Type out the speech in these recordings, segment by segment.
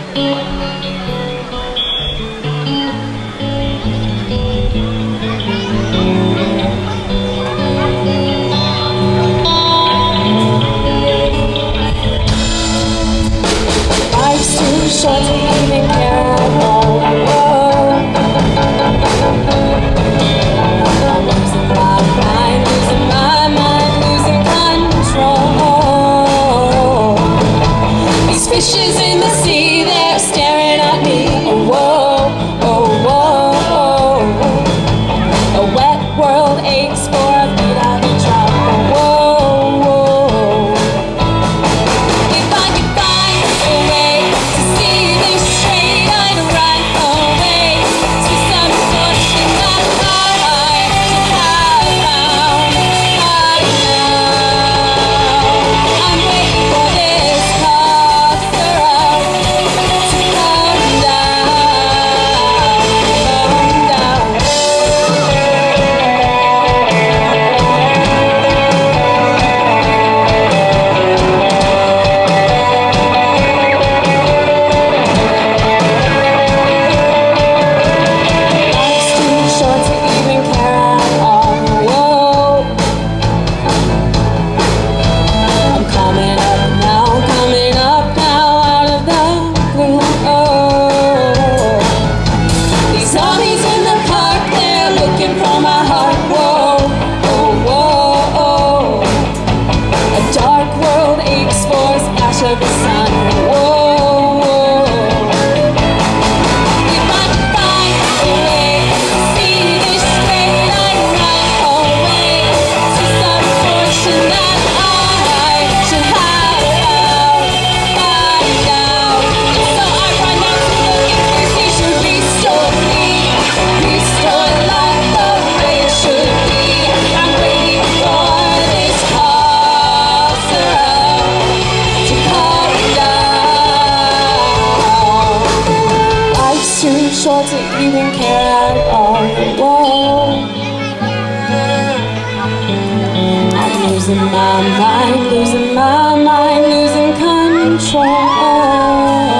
Short to even care at all. I'm losing my mind, losing control. These fishes in the sea, they're staring at me. Oh, whoa, oh, whoa. A wet world aches for a beat out of trouble. Whoa, whoa. If I could find a way to see this straight, I'd run away to some portion that I should have found by now. I'm waiting for this casserole to come down, come down. Life's too short to even care at all. Whoa. I'm coming up now out of the blue. Oh. These zombies in the park, they're looking for my heart. Whoa, oh, whoa, oh. A dark world aches for a splash of the sun. Whoa, whoa. If I could find a way to see this straight, I'd run away to some portion that I should have found by now. So I run out to the Inquisition, restore me, restore life the way it should be. I'm waiting for this casserole to come down. Life's too short to even care at all. Whoa. I'm losing my mind, losing control.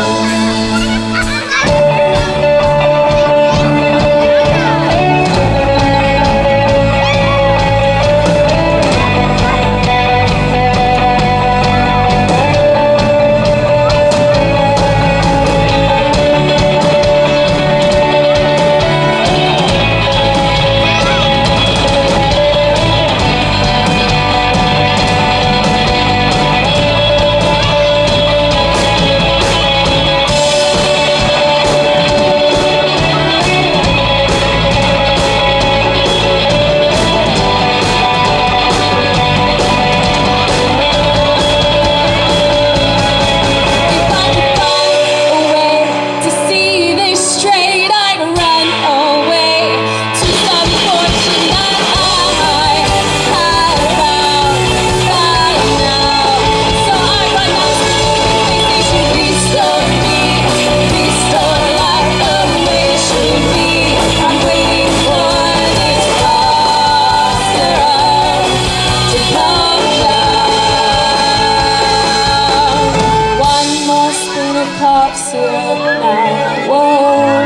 Cough syrup now. Whoa.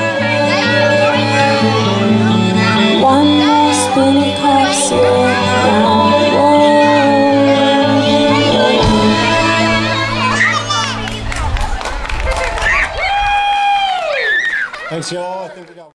One more spoon of cough syrup now. Whoa. Thanks, y'all. I think we got